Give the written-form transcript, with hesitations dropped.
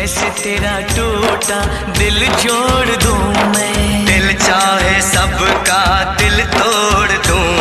से तेरा टूटा दिल जोड़ दूं मैं। दिल चाहे सबका दिल तोड़ दूं